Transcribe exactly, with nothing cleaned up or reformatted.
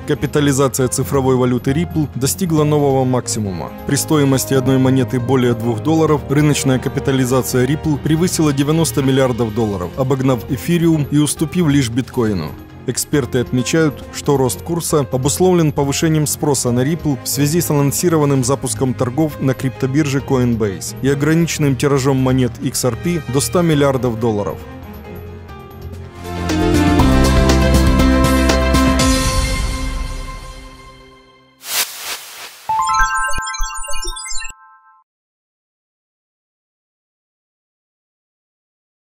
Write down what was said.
Капитализация цифровой валюты Ripple достигла нового максимума. При стоимости одной монеты более двух долларов рыночная капитализация Ripple превысила девяносто миллиардов долларов, обогнав эфириум и уступив лишь биткоину. Эксперты отмечают, что рост курса обусловлен повышением спроса на Ripple в связи с анонсированным запуском торгов на криптобирже Coinbase и ограниченным тиражом монет икс ар пи до ста миллиардов долларов.